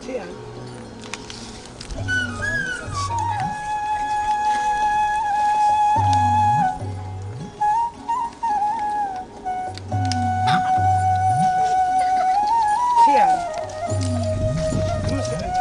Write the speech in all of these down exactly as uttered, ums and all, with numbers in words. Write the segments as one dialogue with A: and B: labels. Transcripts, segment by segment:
A: 这样。这样。不是很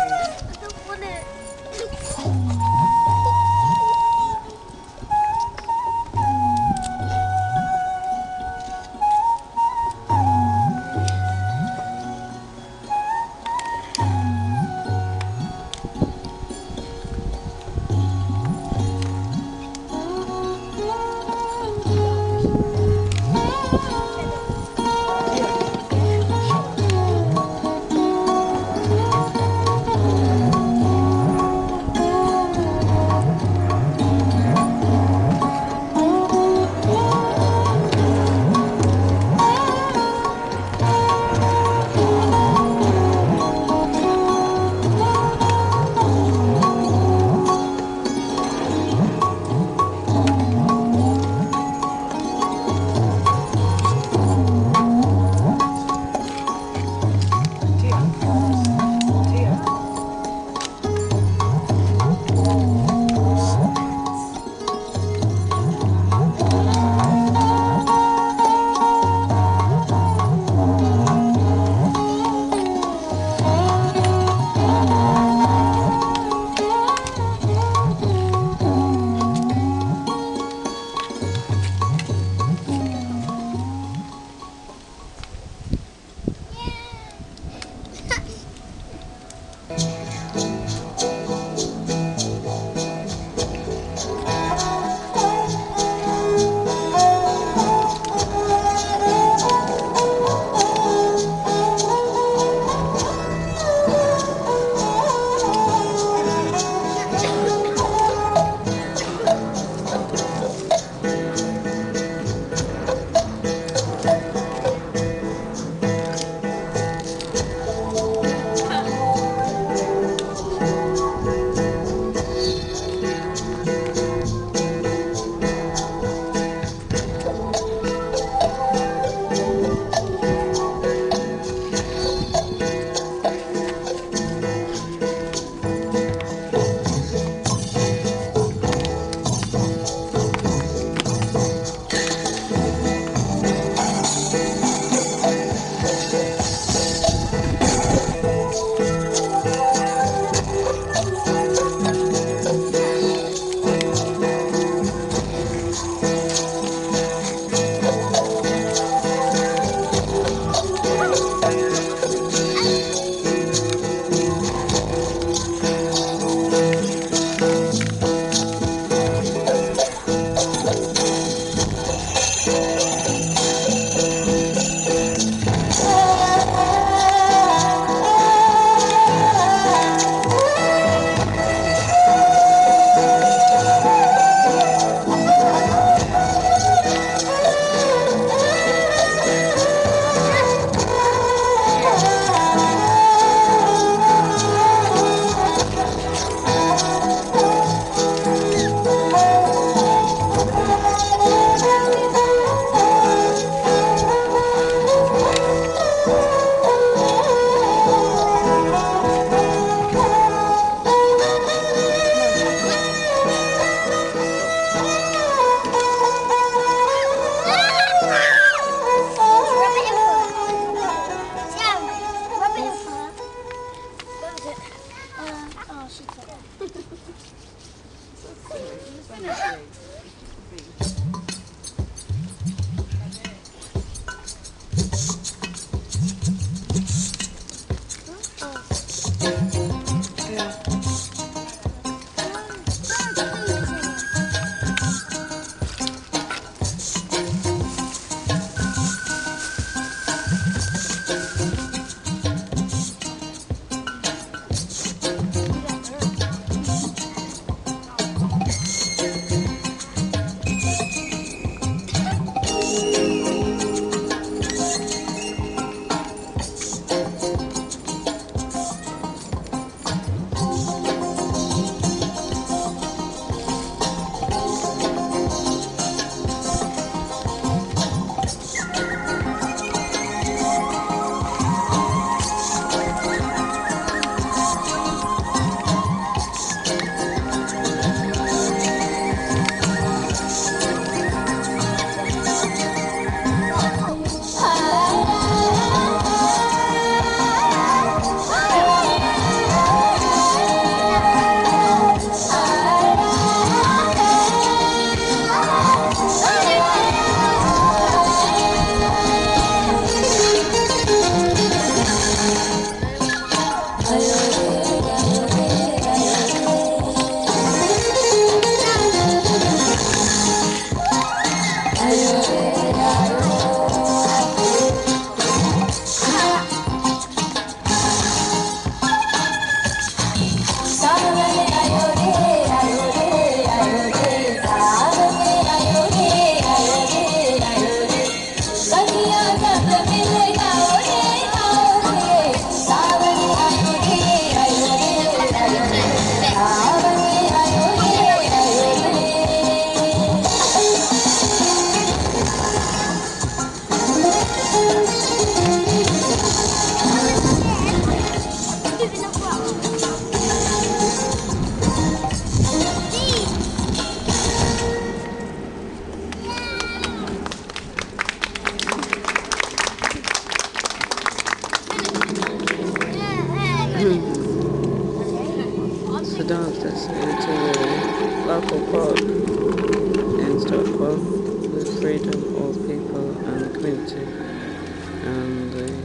B: It's a dance that's into the larkhall park in Stockwell, the freedom of people and the community and the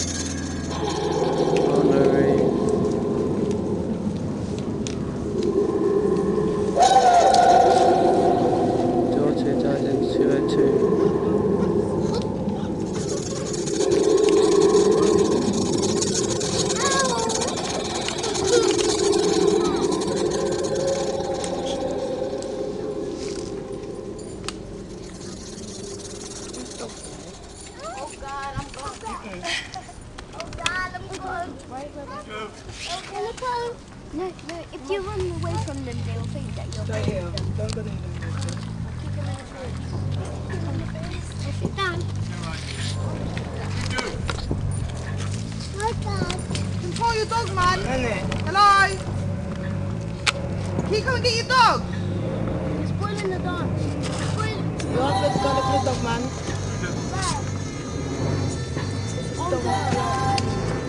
B: honorary daughter who died in two oh two.
C: No, no, if you run away from them, they will think that you're
A: Stay here. Don't go there.
C: Sit down.
D: Control your dog, man. Hello? Can you come and get your dog?
C: You're spoiling the dance. You're spoiling.
A: You have to go to the dog, man.
C: Oh, God.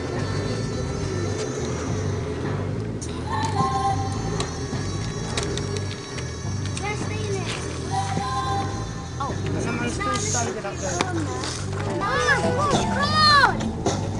C: Let's stay in it. Oh.
A: Someone's still started up there.
C: Come on, push, come on.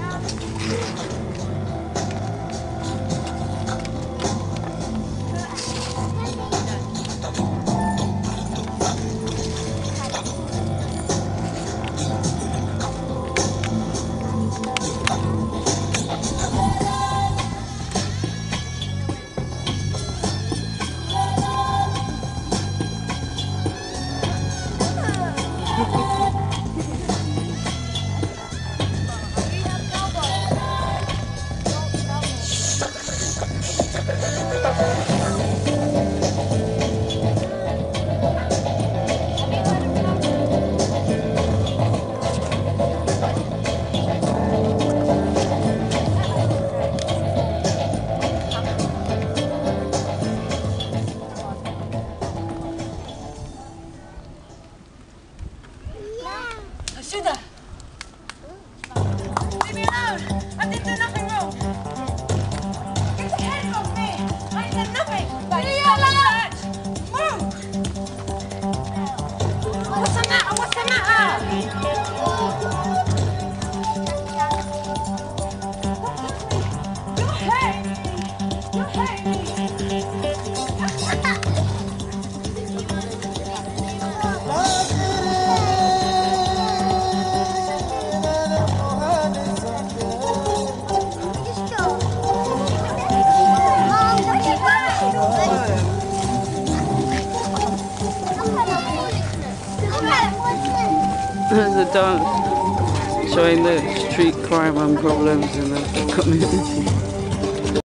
D: Sugar! Leave me alone! I didn't do nothing wrong! Get your hands off me! I ain't done nothing! Leave me alone! Move! What's the matter? What's the matter? You're hurting me! You're hurting me!
B: There's a dance showing the street crime and problems in the community.